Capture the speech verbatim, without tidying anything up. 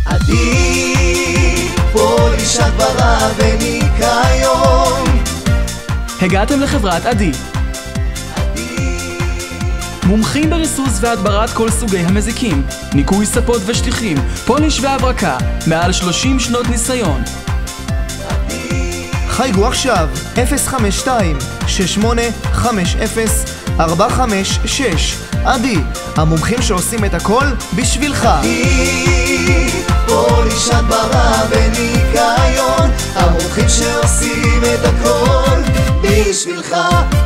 עדי, פוליש הדברה וניקיון. הגעתם לחברת עדי. מומחים בריסוס והדברת כל סוגי המזיקים, ניקוי ספות ושטיחים, פוליש והברקה, מעל שלושים שנות ניסיון. חייגו עכשיו אפס חמש שתיים שש שמונה חמש אפס ארבע חמש שש. עדי, המומחים שעושים את הכל בשבילך. עדי, פוליש הדברה וניקיון, המומחים שעושים את הכל בשבילך.